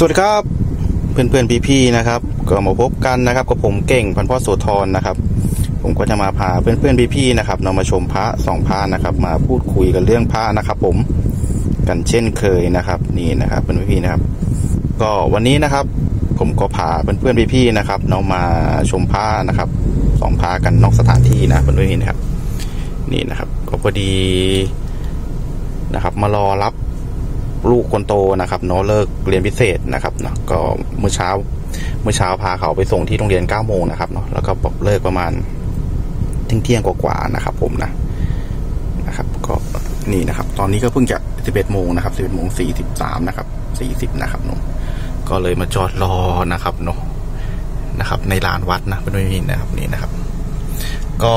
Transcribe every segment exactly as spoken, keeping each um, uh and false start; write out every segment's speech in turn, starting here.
สวัสดีครับเพื่อนๆพี่ๆนะครับก็มาพบกันนะครับกับผมเก่งพันพ่อโสธรนะครับผมก็จะมาพาเพื่อนๆพี่ๆนะครับเรามาชมพระสองพระนะครับมาพูดคุยกันเรื่องพระนะครับผมกันเช่นเคยนะครับนี่นะครับเพื่อนๆพี่ๆนะครับก็วันนี้นะครับผมก็พาเพื่อนๆพี่ๆนะครับเรามาชมพระนะครับสองพระกันนอกสถานที่นะเพื่อนๆพี่นะครับนี่นะครับก็พอดีนะครับมารอรับลูกคนโตนะครับเนาะเลิกเรียนพิเศษนะครับเนาะก็เมื่อเช้าเมื่อเช้าพาเขาไปส่งที่โรงเรียนเก้าโมงนะครับเนาะแล้วก็เลิกประมาณเที่ยงเที่ยงกว่าๆนะครับผมนะนะครับก็นี่นะครับตอนนี้ก็เพิ่งจะสิบเอ็ดโมงนะครับสิบเอ็ดโมงสี่สิบสามนะครับสี่สิบนะครับเนาะก็เลยมาจอดรอนะครับเนาะนะครับในลานวัดนะเป็นไม่มีนะครับนี่นะครับก็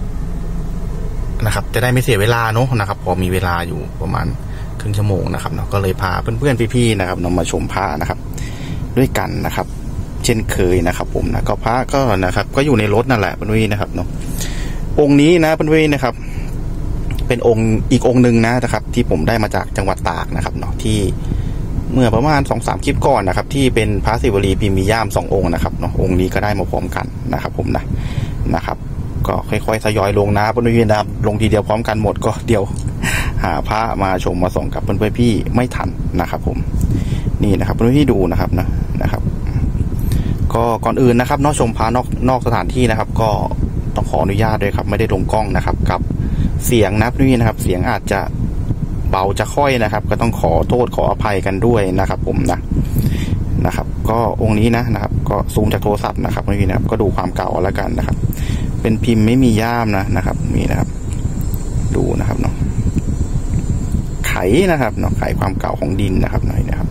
นะครับจะได้ไม่เสียเวลาเนาะนะครับพอมีเวลาอยู่ประมาณครึ่งชั่วโมงนะครับเนาะก็เลยพาเพื่อนๆพี่ๆนะครับนำมาชมพระนะครับด้วยกันนะครับเช่นเคยนะครับผมนะก็พระก็นะครับก็อยู่ในรถนั่นแหละเพื่อนๆนะครับเนาะองค์นี้นะเพื่อนๆนะครับเป็นองค์อีกองค์หนึ่งนะครับที่ผมได้มาจากจังหวัดตากนะครับเนาะที่เมื่อประมาณสองสามคลิปก่อนนะครับที่เป็นพระศิวลีพิมพ์มีย่ามสององค์นะครับเนาะองค์นี้ก็ได้มาพร้อมกันนะครับผมนะนะครับก็ค่อยๆทยอยลงนะเพื่อนๆนะครับลงทีเดียวพร้อมกันหมดก็เดี๋ยวหาพระมาชมมาส่งกับเพื่อนๆพี่ไม่ทันนะครับผมนี่นะครับเพื่อนๆพี่ดูนะครับนะนะครับก็ก่อนอื่นนะครับนอกชมพระนอกนอกสถานที่นะครับก็ต้องขออนุญาตด้วยครับไม่ได้ลงกล้องนะครับกับเสียงนะพี่นะครับเสียงอาจจะเบาจะค่อยนะครับก็ต้องขอโทษขออภัยกันด้วยนะครับผมนะนะครับก็องค์นี้นะนะครับก็ซูมจากโทรศัพท์นะครับพี่นะครับก็ดูความเก่าแล้วกันนะครับเป็นพิมพ์ไม่มีย่ามนะนะครับนี่นะครับดูนะครับเนาะไขนะครับเนาะไขความเก่าของดินนะครับหน่อยนะครับ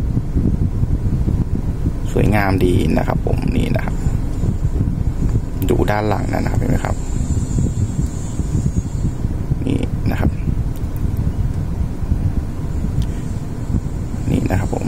สวยงามดีนะครับผมนี่นะครับดูด้านหลังนะครับเห็นไหมครับนี่นะครับนี่นะครับผม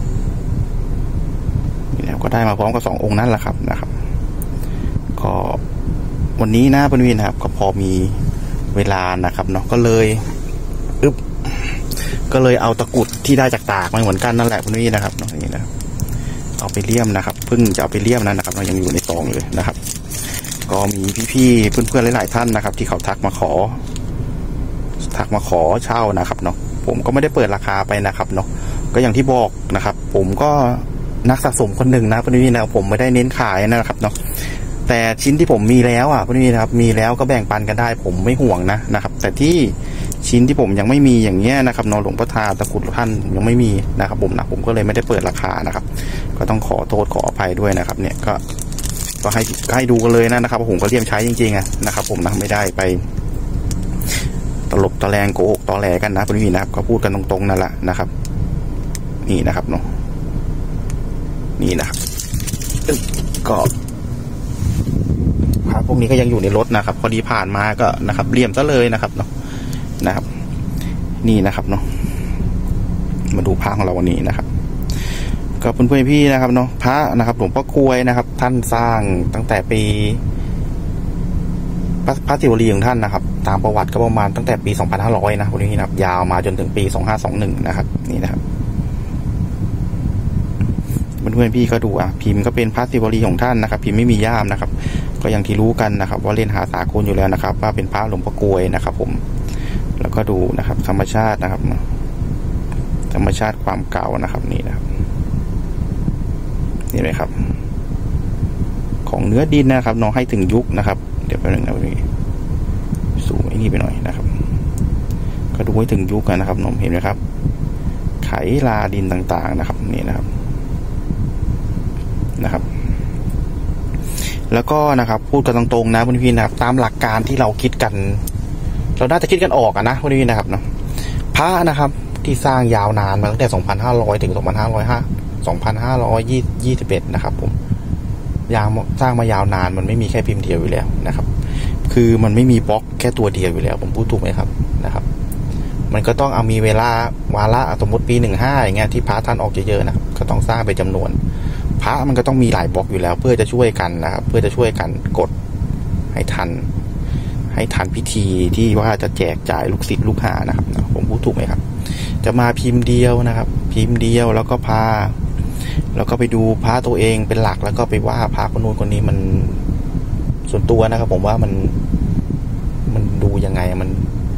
นี่นะครับก็ได้มาพร้อมกับสององค์นั่นแหละครับนะครับก็วันนี้นะเพื่อนๆนะครับก็พอมีเวลานะครับเนาะก็เลยอึ๊บก็เลยเอาตะกุดที่ได้จากตากมาเหมือนกันนั่นแหละเพื่อนๆนะครับเนาะนี่นะครับเอาไปเลี่ยมนะครับเพิ่งจะเอาไปเลี่ยมนั้นนะครับเรายังอยู่ในซองเลยนะครับก็มีพี่ๆเพื่อนๆหลายๆท่านนะครับที่เขาทักมาขอทักมาขอเช่านะครับเนาะผมก็ไม่ได้เปิดราคาไปนะครับเนาะก็อย่างที่บอกนะครับผมก็นักสะสมคนหนึ่งนะเพื่อนๆนะผมไม่ได้เน้นขายนะครับเนาะแต่ชิ้นที่ผมมีแล้วอ่ะเพื่อนๆนะครับมีแล้วก็แบ่งปันกันได้ผมไม่ห่วงนะนะครับแต่ที่ชิ้นที่ผมยังไม่มีอย่างเงี้ยนะครับนอหลวงพ่อทาตะกุดท่านยังไม่มีนะครับผมนะผมก็เลยไม่ได้เปิดราคานะครับก็ต้องขอโทษขออภัยด้วยนะครับเนี่ยก็ก็ให้ให้ดูกันเลยนะนะครับผมก็เลี่ยมใช้จริงๆอ่ะนะครับผมนะไม่ได้ไปตลบตะแลงโกหกตอแหลกันนะเพื่อนๆนะครับก็พูดกันตรงๆนั่นแหละนะครับนี่นะครับเนาะนี่นะครับก็ครับพวกนี้ก็ยังอยู่ในรถนะครับพอดีผ่านมาก็นะครับเลี่ยมซะเลยนะครับเนาะนะครับนี่นะครับเนาะมาดูพระของเราวันนี้นะครับก็เพื่อนๆพี่นะครับเนาะพระนะครับหลวงพ่อกลวยนะครับท่านสร้างตั้งแต่ปีพระศิวลีของท่านนะครับตามประวัติก็ประมาณตั้งแต่ปีสองพันห้าร้อยนะวันนี้นะครับยาวมาจนถึงปีสองพันห้าร้อยยี่สิบเอ็ดนะครับนี่นะครับเพื่อนๆพี่ก็ดูอ่ะพิมพ์ก็เป็นพระศิวลีของท่านนะครับพิมพ์ไม่มีย่ามนะครับก็อย่างที่รู้กันนะครับว่าเล่นหาสากลอยู่แล้วนะครับว่าเป็นพระหลวงพ่อกลวยนะครับผมแล้วก็ดูนะครับธรรมชาตินะครับธรรมชาติความเก่านะครับนี่นะครับนี่เลยครับของเนื้อดินนะครับน้องให้ถึงยุคนะครับเดี๋ยวไปหนึ่งนะวันนี้สูงไอ้นี่ไปหน่อยนะครับก็ดูให้ถึงยุคกันนะครับน้องเห็นไหมครับไขลาดินต่างๆนะครับนี่นะครับนะครับแล้วก็นะครับพูดกันตรงๆนะพี่พี่นะครับตามหลักการที่เราคิดกันเราน่าจะคิดกันออกอะนะพี่พี่นะครับเนาะพระนะครับที่สร้างยาวนานมาตั้งแต่สองพันห้าร้อยถึงสองพันห้าร้อยห้าสองพันห้าร้อยยี่สิบเอ็ดนะครับผมยางสร้างมายาวนานมันไม่มีแค่พิมพ์เดียวอยู่แล้วนะครับคือมันไม่มีบล็อกแค่ตัวเดียวอยู่แล้วผมพูดถูกไหมครับนะครับมันก็ต้องเอามีเวลาวาระสมมติปีหนึ่งห้าอย่างเงี้ยที่พระท่านออกเยอะๆนะครับก็ต้องสร้างไปจำนวนพระมันก็ต้องมีหลายบล็อกอยู่แล้วเพื่อจะช่วยกันนะครับเพื่อจะช่วยกันกดให้ทันให้ทันพิธีที่ว่าจะแจกจ่ายลูกศิษย์ลูกหานะครับผมพูดถูกไหมครับจะมาพิมพ์เดียวนะครับพิมพ์เดียวแล้วก็พาแล้วก็ไปดูพระตัวเองเป็นหลักแล้วก็ไปว่าพระคนนู้นคนนี้มันส่วนตัวนะครับผมว่ามันมันดูยังไงมัน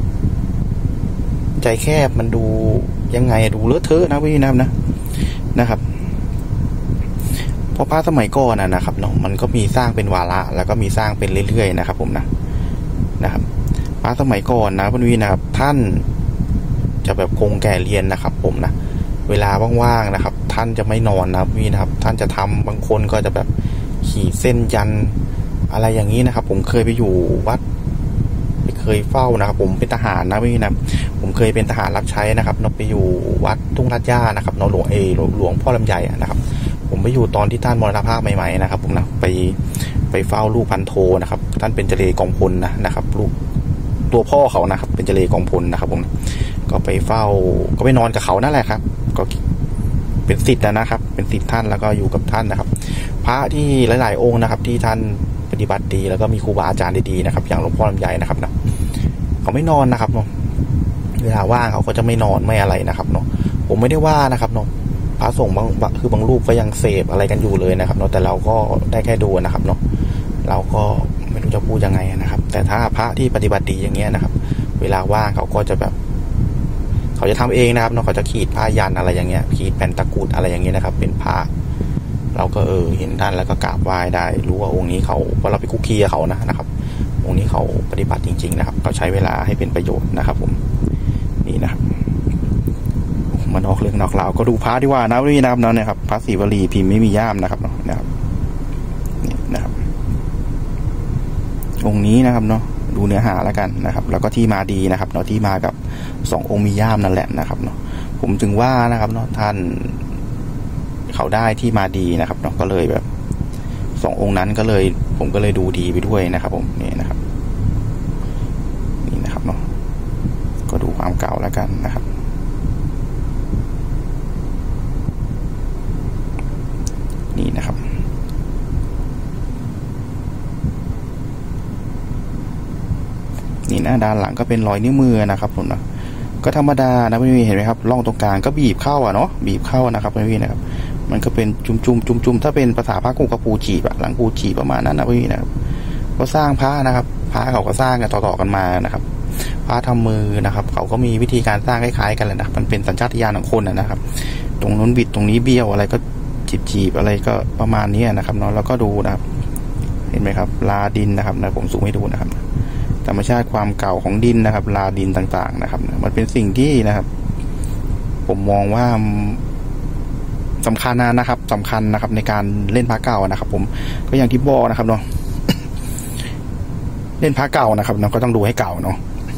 ใจแคบมันดูยังไงดูเลอะเทอะนะพี่นะนะนะครับเพราะพระสมัยก่อนนะครับเนาะมันก็มีสร้างเป็นวาระแล้วก็มีสร้างเป็นเรื่อยๆนะครับผมนะนะครับพระสมัยก่อนนะพี่วินะครับท่านจะแบบคงแก่เรียนนะครับผมนะเวลาว่างๆนะครับท่านจะไม่นอนนะพี่นะครับท่านจะทำบางคนก็จะแบบขี่เส้นยันอะไรอย่างนี้นะครับผมเคยไปอยู่วัดเคยเฝ้านะครับผมเป็นทหารนะพี่นะผมเคยเป็นทหารรับใช้นะครับนไปอยู่วัดทุ่งลาดย่านะครับนหลวงเอหลวงพ่อลำไยนะครับผมไปอยู่ตอนที่ท่านมรณภาพใหม่ๆนะครับผมนะไปไปเฝ้าลูกพันโทนะครับท่านเป็นเจเลกองพลนะนะครับลูกตัวพ่อเขานะครับเป็นเจเลกองพลนะครับผมก็ไปเฝ้าก็ไปนอนกับเขานั่นแหละครับก็เป็นศิษย์นะครับเป็นศิษย์ท่านแล้วก็อยู่กับท่านนะครับพระที่หลายๆองค์นะครับที่ท่านปฏิบัติดีแล้วก็มีครูบาอาจารย์ดีๆนะครับอย่างหลวงพ่อลำไยนะครับนะเขาไม่นอนนะครับเนาะเวลาว่างเขาก็จะไม่นอนไม่อะไรนะครับเนาะผมไม่ได้ว่านะครับเนาะพระสงฆ์บางคือบางรูปก็ยังเสพอะไรกันอยู่เลยนะครับเนาะแต่เราก็ได้แค่ดูนะครับเนาะเราก็ไม่รู้จะพูดยังไงนะครับแต่ถ้าพระที่ปฏิบัติดีอย่างเงี้ยนะครับเวลาว่างเขาก็จะแบบเขาจะทำเองนะครับเนาะเขาจะขีดผ้ายันอะไรอย่างเงี้ยขีดแผ่นตะกรุดอะไรอย่างเงี้ยนะครับเป็นผ้าเราก็เออเห็นท่านแล้วก็กราบไหว้ได้รู้ว่าองค์นี้เขาเพราะเราไปคุกคีเขานะนะครับองค์นี้เขาปฏิบัติจริงๆนะครับเขาใช้เวลาให้เป็นประโยชน์นะครับผมนี่นะครับมานอกเรื่องนอกราวก็ดูพระดีว่านะพี่นะครับเนาะนะครับพระศรีวลีพิมพ์ไม่มีย่ามนะครับเนาะนะครับนี่นะครับองค์นี้นะครับเนาะดูเนื้อหาแล้วกันนะครับแล้วก็ที่มาดีนะครับเนาะที่มากับสององค์มีย่ามนั่นแหละนะครับเนาะผมถึงว่านะครับเนาะท่านเขาได้ที่มาดีนะครับเนาะก็เลยแบบสององค์นั้นก็เลยผมก็เลยดูดีไปด้วยนะครับผมนี่นะครับนี่นะครับเนาะก็ดูความเก่าแล้วกันนะครับนี่นะครับนี่นะด้านหลังก็เป็นรอยนิ้วมือนะครับผมนะก็ธรรมดานะพี่เห็นไหมครับร่องตรงกลางก็บีบเข้าอ่ะเนาะบีบเข้านะครับพี่นะครับมันก็เป็นจุ่มจุ่มจุ่มจุ่มถ้าเป็นภาษาพระกุกปูจีบอะหลังปูจีประมาณนั้นนะพี่นะครับก็สร้างพระนะครับพระเขาก็สร้างกันต่อๆกันมานะครับพระทำมือนะครับเขาก็มีวิธีการสร้างคล้ายๆกันแหละนะมันเป็นสัญชาตญาณของคนนะครับตรงนู้นบิดตรงนี้เบี้ยวอะไรก็จีบๆอะไรก็ประมาณนี้นะครับเนาะแล้วก็ดูนะครับเห็นไหมครับลาดินนะครับนะผมสูงให้ดูนะครับธรรมชาติความเก่าของดินนะครับลาดินต่างๆนะครับมันเป็นสิ่งที่นะครับผมมองว่าสำคัญนะครับสำคัญนะครับในการเล่นพระเก่านะครับผมก็อย่างที่บอกนะครับเนาะเล่นพระเก่านะครับเราก็ต้องดูให้เก่าเนาะ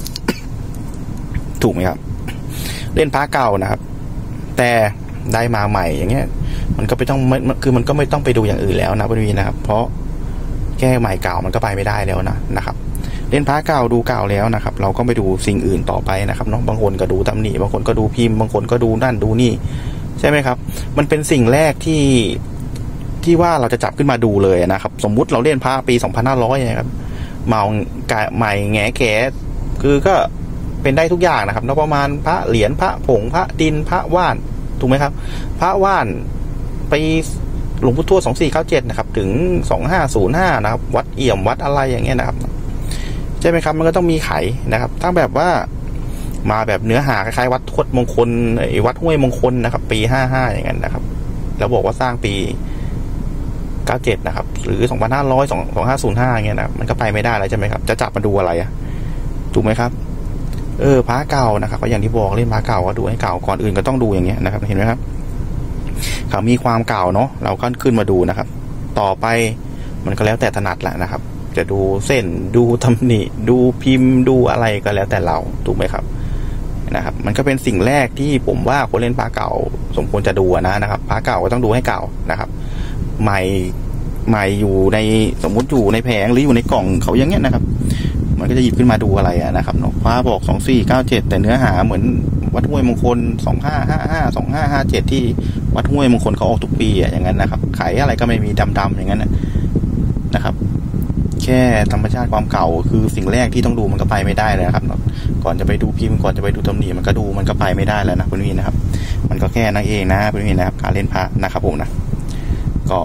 ถูกไหมครับเล่นพระเก่านะครับแต่ได้มาใหม่อย่างเงี้ยมันก็ไม่ต้องคือมันก็ไม่ต้องไปดูอย่างอื่นแล้วนะพี่นะครับเพราะแก้ใหม่เก่ามันก็ไปไม่ได้แล้วนะนะครับเล่นพระเก่าดูเก่าแล้วนะครับเราก็ไปดูสิ่งอื่นต่อไปนะครับเนาะบางคนก็ดูตำหนิบางคนก็ดูพิมพ์บางคนก็ดูนั่นดูนี่ใช่ไหมครับมันเป็นสิ่งแรกที่ที่ว่าเราจะจับขึ้นมาดูเลยนะครับสมมุติเราเล่นพระปีสองพันห้าร้อยนะครับเมาใหม่แง่แก่คือก็เป็นได้ทุกอย่างนะครับแล้วประมาณพระเหรียญพระผงพระดินพระว่านถูกไหมครับพระว่านไปหลวงปู่ทวดสองสี่เก้าเจ็ดนะครับถึงสองห้าศูนย์ห้านะครับวัดเอี่ยมวัดอะไรอย่างเงี้ยนะครับใช่ไหมครับมันก็ต้องมีไขนะครับถ้าแบบว่ามาแบบเนื้อหาคล้ายๆวัดทวดมงคลวัดห้วยมงคลนะครับปีห้าห้าอย่างนั้นนะครับแล้วบอกว่าสร้างปีเก้าเจ็ดนะครับหรือสองพันห้าร้อยสองสองห้าศูนย์ห้าอย่างเงี้ยนะมันก็ไปไม่ได้แล้วใช่ไหมครับจะจับมาดูอะไรอ่ะถูกไหมครับเออพระเก่านะครับก็อย่างที่บอกเล่นพระเก่าก็ดูให้เก่าก่อนอื่นก็ต้องดูอย่างเงี้ยนะครับเห็นไหมครับเขามีความเก่าเนาะเราก็ขึ้นมาดูนะครับต่อไปมันก็แล้วแต่ถนัดแหละนะครับจะดูเส้นดูตำหนิดูพิมพ์ดูอะไรก็แล้วแต่เราถูกไหมครับนะครับมันก็เป็นสิ่งแรกที่ผมว่าคนเล่นพระเก่าสมควรจะดูนะนะครับพระเก่าก็ต้องดูให้เก่านะครับใหม่ใหม่อยู่ในสมมุติอยู่ในแผงหรืออยู่ในกล่องเขาอย่างเงี้ยนะครับมันก็จะหยิบขึ้นมาดูอะไรนะครับเนาะพระบอกสองสี่เก้าเจ็ดแต่เนื้อหาเหมือนวัดห้วยมงคลสองห้าห้าห้าสองห้าห้าเจ็ดที่วัดห้วยมงคลเขาออกทุกปีอ่ะอย่างนั้นนะครับไขอะไรก็ไม่มีดำๆอย่างนั้นนะครับแค่ธรรมชาติความเก่าคือสิ่งแรกที่ต้องดูมันก็ไปไม่ได้เลยนะครับก่อนจะไปดูพิมพ์ก่อนจะไปดูตำหนิมันก็ดูมันก็ไปไม่ได้แล้วนะคุณพี่นะครับมันก็แค่นั่นเองนะคุณพี่นะครับการเล่นพระนะครับผมนะก็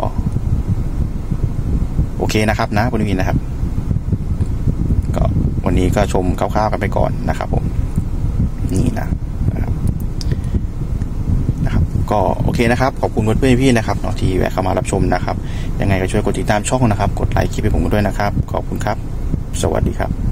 โอเคนะครับนะคุณพี่นะครับก็วันนี้ก็ชมคร่าวๆกันไปก่อนนะครับผมนี่นะนะครับนะครับก็โอเคนะครับขอบคุณเพื่อนๆพี่นะครับเนาะที่แวะเข้ามารับชมนะครับยังไงก็ช่วยกดติดตามช่องนะครับกดไลค์คลิปให้ผมด้วยนะครับขอบคุณครับสวัสดีครับ